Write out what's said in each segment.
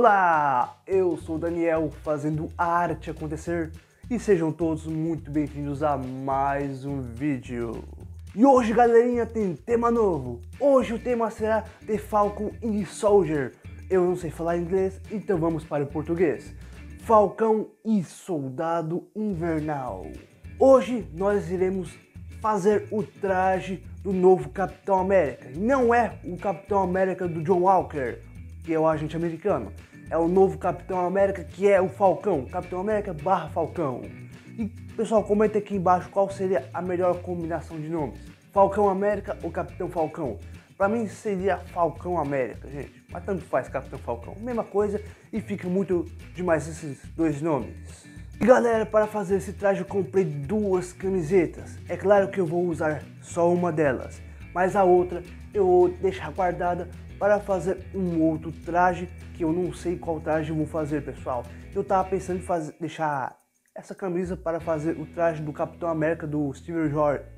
Olá, eu sou o Daniel fazendo a arte acontecer e sejam todos muito bem-vindos a mais um vídeo. E hoje, galerinha, tem tema novo. Hoje o tema será The Falcon e Soldier. Eu não sei falar inglês, então vamos para o português. Falcão e Soldado Invernal. Hoje nós iremos fazer o traje do novo Capitão América. Não é o Capitão América do John Walker, que é o agente americano. É o novo Capitão América, que é o Falcão. Capitão América / Falcão. E pessoal, comenta aqui embaixo qual seria a melhor combinação de nomes. Falcão América ou Capitão Falcão? Pra mim seria Falcão América, gente. Mas tanto faz Capitão Falcão. Mesma coisa e fica muito demais esses dois nomes. E galera, para fazer esse traje eu comprei duas camisetas. É claro que eu vou usar só uma delas, mas a outra eu vou deixar guardada para fazer um outro traje, que eu não sei qual traje eu vou fazer, pessoal. Eu tava pensando em deixar essa camisa para fazer o traje do Capitão América do Steve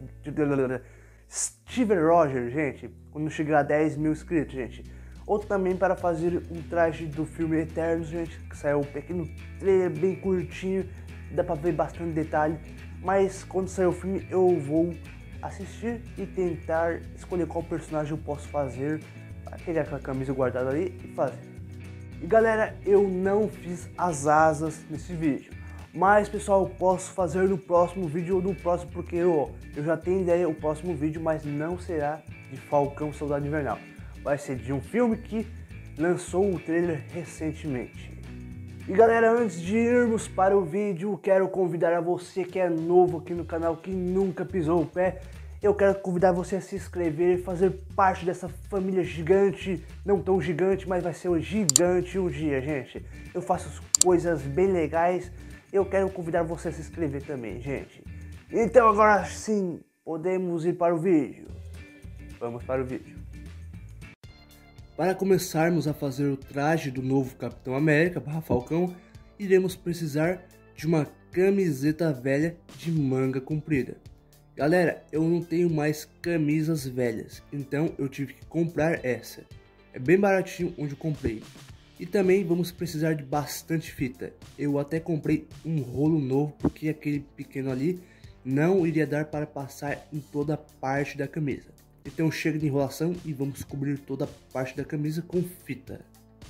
Rogers, gente, quando chegar a 10 mil inscritos, gente. Outro também para fazer um traje do filme Eternos, gente, que saiu um pequeno trailer bem curtinho, dá pra ver bastante detalhe, mas quando sair o filme eu vou assistir e tentar escolher qual personagem eu posso fazer, para pegar aquela camisa guardada ali e fazer. E galera, eu não fiz as asas nesse vídeo, mas pessoal, eu posso fazer no próximo vídeo ou no próximo, porque eu já tenho ideia o próximo vídeo, mas não será de Falcão Soldado Invernal. Vai ser de um filme que lançou o trailer recentemente. E galera, antes de irmos para o vídeo, quero convidar a você que é novo aqui no canal, que nunca pisou o pé. Eu quero convidar você a se inscrever e fazer parte dessa família gigante. Não tão gigante, mas vai ser o gigante um dia, gente. Eu faço coisas bem legais. Eu quero convidar você a se inscrever também, gente. Então agora sim, podemos ir para o vídeo. Vamos para o vídeo. Para começarmos a fazer o traje do novo Capitão América / Falcão, iremos precisar de uma camiseta velha de manga comprida. Galera, eu não tenho mais camisas velhas, então eu tive que comprar essa. É bem baratinho onde eu comprei. E também vamos precisar de bastante fita. Eu até comprei um rolo novo, porque aquele pequeno ali não iria dar para passar em toda a parte da camisa. Então chega de enrolação e vamos cobrir toda a parte da camisa com fita.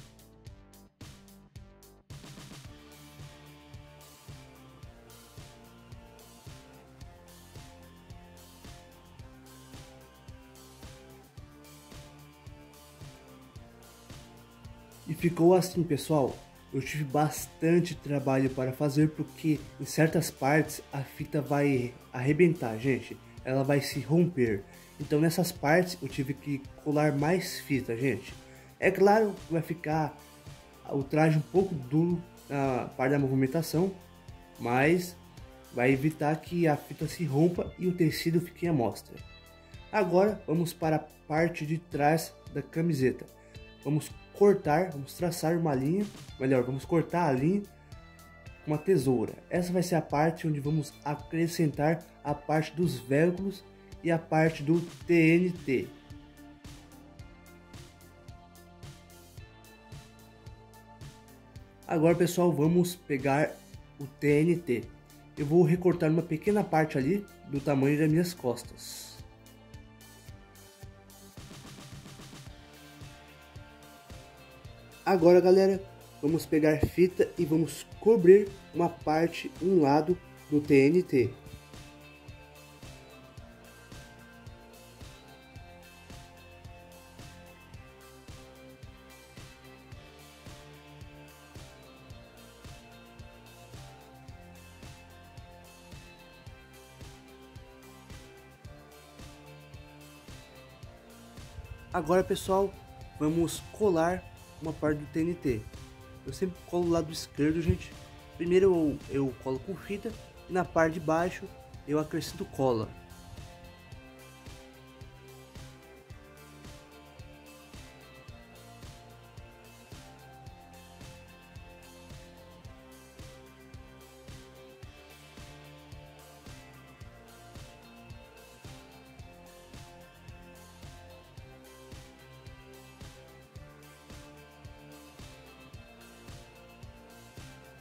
E ficou assim, pessoal. Eu tive bastante trabalho para fazer, porque em certas partes a fita vai arrebentar, gente. Ela vai se romper. Então nessas partes eu tive que colar mais fita, gente. É claro que vai ficar o traje um pouco duro na parte da movimentação, mas vai evitar que a fita se rompa e o tecido fique à mostra. Agora vamos para a parte de trás da camiseta. Vamos traçar uma linha, melhor, vamos cortar a linha com uma tesoura. Essa vai ser a parte onde vamos acrescentar a parte dos velcros e a parte do TNT. Agora, pessoal, vamos pegar o TNT. Eu vou recortar uma pequena parte ali do tamanho das minhas costas. Agora, galera, vamos pegar fita e vamos cobrir uma parte, um lado do TNT. Agora, pessoal, vamos colar uma parte do TNT. Eu sempre colo o lado esquerdo, gente. Primeiro eu colo com fita e na parte de baixo eu acrescento cola.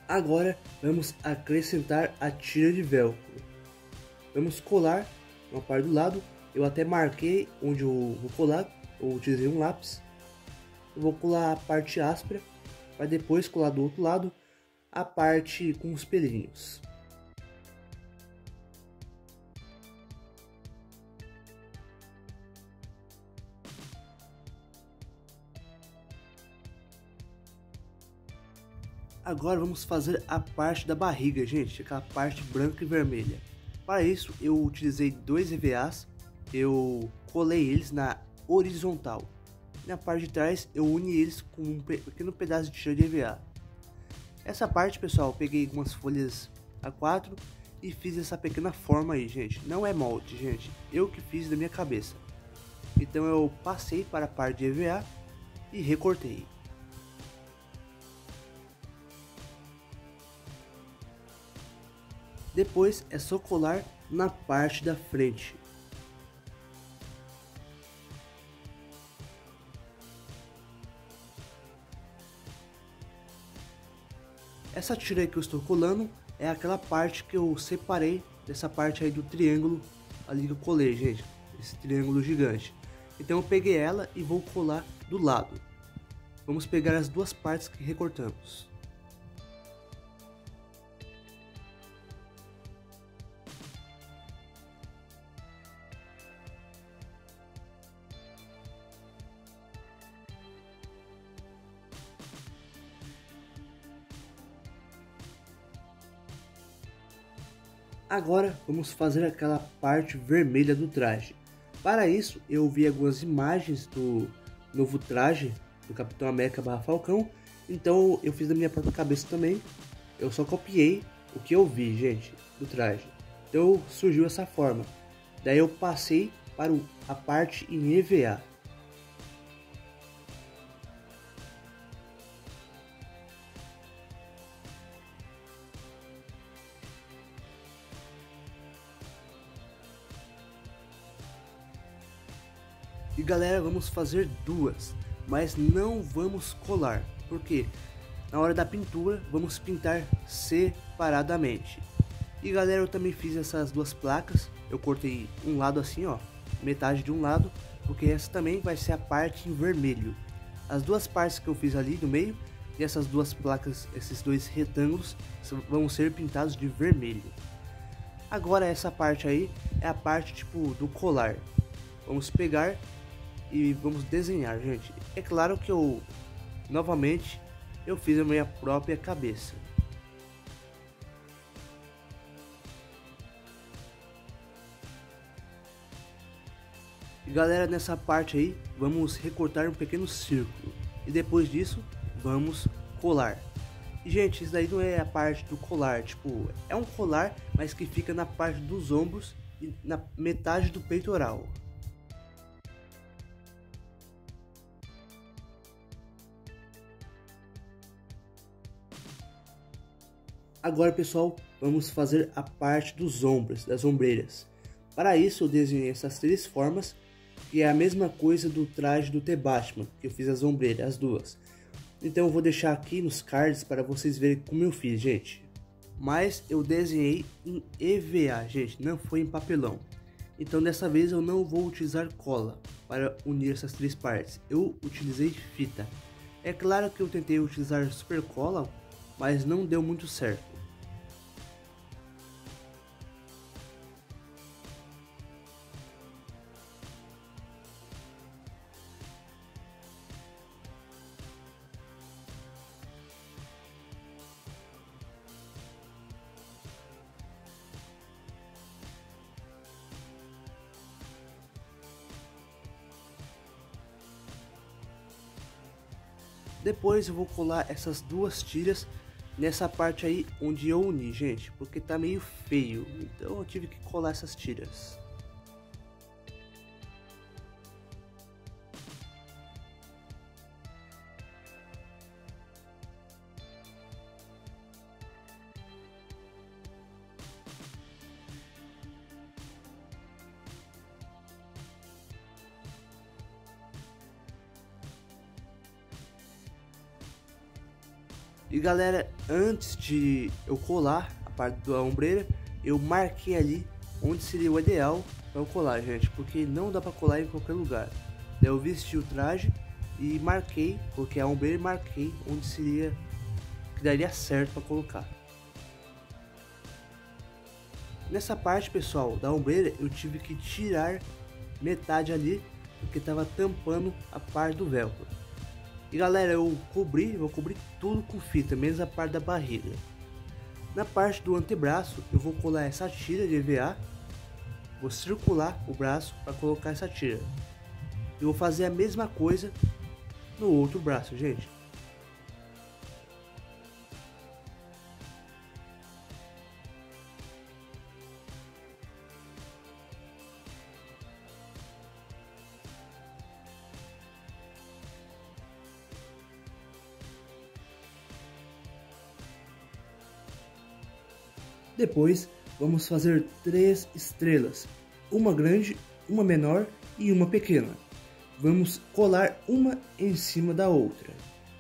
Agora vamos acrescentar a tira de velcro. Vamos colar uma parte do lado. Eu até marquei onde eu vou colar. Eu utilizei um lápis. Eu vou colar a parte áspera, para depois colar do outro lado a parte com os pelinhos. Agora vamos fazer a parte da barriga, gente, aquela parte branca e vermelha. Para isso eu utilizei dois EVAs, eu colei eles na horizontal. Na parte de trás eu uni eles com um pequeno pedaço de tira de EVA. Essa parte, pessoal, eu peguei algumas folhas A4 e fiz essa pequena forma aí, gente. Não é molde, gente, eu que fiz da minha cabeça. Então eu passei para a parte de EVA e recortei. Depois é só colar na parte da frente. Essa tira aí que eu estou colando é aquela parte que eu separei dessa parte aí do triângulo ali que eu colei, gente. Esse triângulo gigante. Então eu peguei ela e vou colar do lado. Vamos pegar as duas partes que recortamos. Agora vamos fazer aquela parte vermelha do traje. Para isso eu vi algumas imagens do novo traje do Capitão América / Falcão. Então eu fiz da minha própria cabeça também. Eu só copiei o que eu vi, gente, do traje. Então surgiu essa forma. Daí eu passei para a parte em EVA. E galera, vamos fazer duas, mas não vamos colar, porque na hora da pintura vamos pintar separadamente. E galera, eu também fiz essas duas placas, eu cortei um lado assim, ó, metade de um lado, porque essa também vai ser a parte em vermelho. As duas partes que eu fiz ali no meio e essas duas placas, esses dois retângulos vão ser pintados de vermelho. Agora essa parte aí é a parte tipo do colar. Vamos pegar e vamos desenhar, gente. É claro que eu novamente eu fiz a minha própria cabeça. E galera, nessa parte aí vamos recortar um pequeno círculo e depois disso vamos colar. E gente, isso daí não é a parte do colar, tipo, é um colar, mas que fica na parte dos ombros e na metade do peitoral. Agora, pessoal, vamos fazer a parte dos ombros, das ombreiras. Para isso eu desenhei essas três formas, que é a mesma coisa do traje do The Batman, que eu fiz as ombreiras, as duas. Então eu vou deixar aqui nos cards para vocês verem como eu fiz, gente. Mas eu desenhei em EVA, gente, não foi em papelão. Então dessa vez eu não vou utilizar cola para unir essas três partes, eu utilizei fita. É claro que eu tentei utilizar super cola, mas não deu muito certo. Depois eu vou colar essas duas tiras nessa parte aí onde eu uni, gente, porque tá meio feio, então eu tive que colar essas tiras. E E galera, antes de eu colar a parte da ombreira, eu marquei ali onde seria o ideal para eu colar, gente, porque não dá para colar em qualquer lugar. Daí eu vesti o traje e marquei, coloquei a ombreira e marquei onde seria que daria certo para colocar. Nessa parte, pessoal, da ombreira eu tive que tirar metade ali porque estava tampando a parte do velcro. E galera, eu vou cobrir tudo com fita, menos a parte da barriga. Na parte do antebraço eu vou colar essa tira de EVA, vou circular o braço para colocar essa tira. E vou fazer a mesma coisa no outro braço, gente. Depois vamos fazer 3 estrelas, uma grande, uma menor e uma pequena. Vamos colar uma em cima da outra.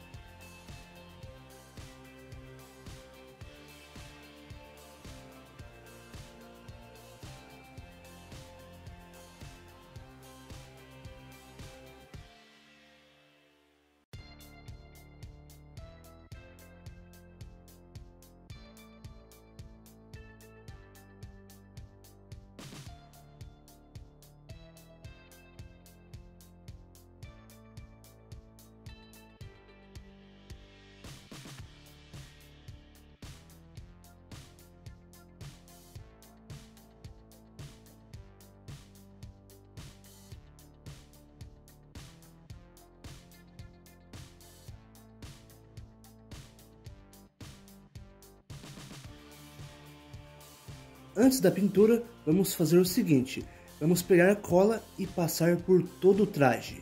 Antes da pintura, vamos fazer o seguinte: vamos pegar a cola e passar por todo o traje.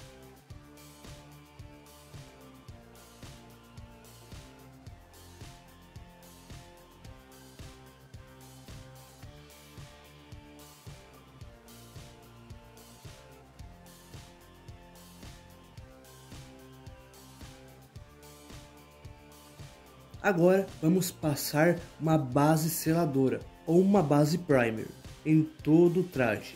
Agora vamos passar uma base seladora ou uma base primer em todo o traje.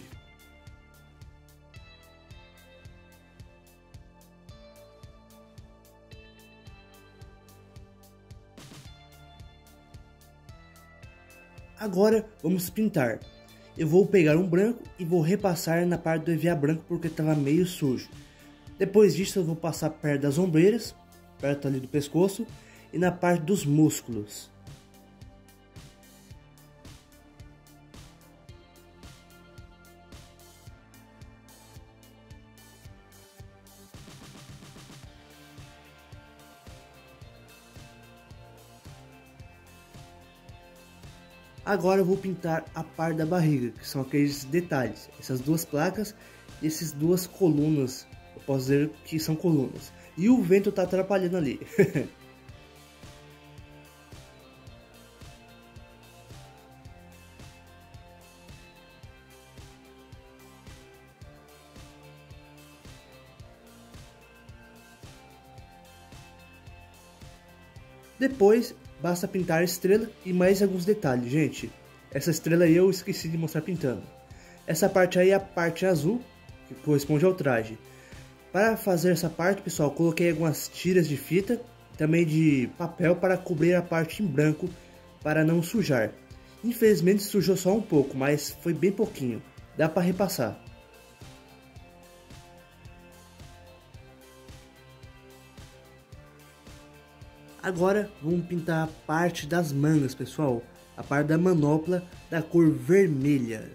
Agora vamos pintar. Eu vou pegar um branco e vou repassar na parte do EVA branco porque estava meio sujo. Depois disso eu vou passar perto das ombreiras, perto ali do pescoço e na parte dos músculos. Agora eu vou pintar a parte da barriga, que são aqueles detalhes, essas duas placas e essas duas colunas, eu posso dizer que são colunas. E o vento está atrapalhando ali. Depois basta pintar a estrela e mais alguns detalhes, gente. Essa estrela aí eu esqueci de mostrar pintando. Essa parte aí é a parte azul, que corresponde ao traje. Para fazer essa parte, pessoal, coloquei algumas tiras de fita, também de papel para cobrir a parte em branco, para não sujar. Infelizmente sujou só um pouco, mas foi bem pouquinho, dá para repassar. Agora vamos pintar a parte das mangas, pessoal, a parte da manopla da cor vermelha.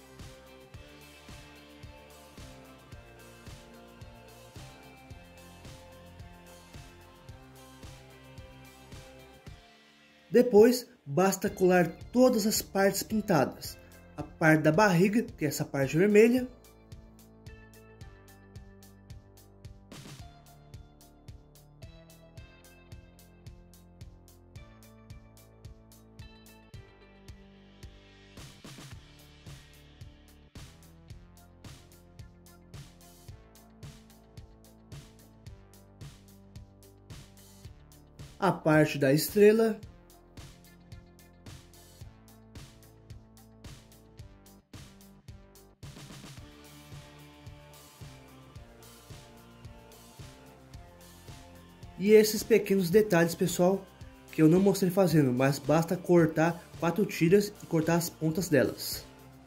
Depois basta colar todas as partes pintadas, a parte da barriga, que é essa parte vermelha, a parte da estrela, e esses pequenos detalhes, pessoal, que eu não mostrei fazendo, mas basta cortar 4 tiras e cortar as pontas delas.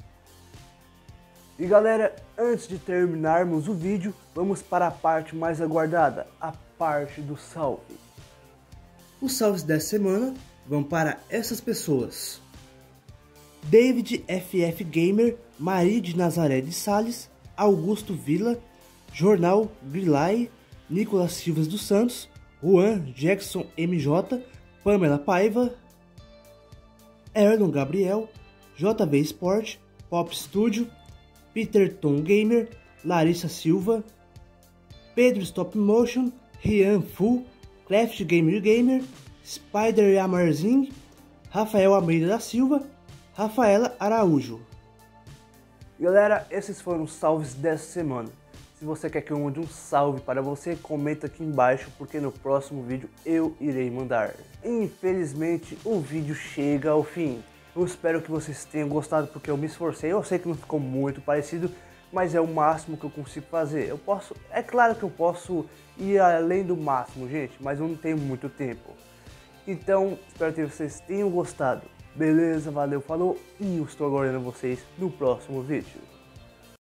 E galera, antes de terminarmos o vídeo, vamos para a parte mais aguardada, a parte do salve. Os salves dessa semana vão para essas pessoas: David FF Gamer, Maria de Nazaré de Sales, Augusto Villa, Jornal Grilai, Nicolas Silva dos Santos, Juan Jackson MJ, Pamela Paiva, Erlon Gabriel, JV Sport, Pop Studio, Peter Tom Gamer, Larissa Silva, Pedro Stop Motion, Rian Fu, Craft Gamer, Spider Yamarzing, Rafael Almeida da Silva, Rafaela Araújo. Galera, esses foram os salves dessa semana. Se você quer que eu mande um salve para você, comenta aqui embaixo, porque no próximo vídeo eu irei mandar. Infelizmente o vídeo chega ao fim. Eu espero que vocês tenham gostado, porque eu me esforcei. Eu sei que não ficou muito parecido, mas é o máximo que eu consigo fazer. É claro que eu posso ir além do máximo, gente, mas eu não tenho muito tempo. Então, espero que vocês tenham gostado. Beleza, valeu, falou, e eu estou aguardando vocês no próximo vídeo.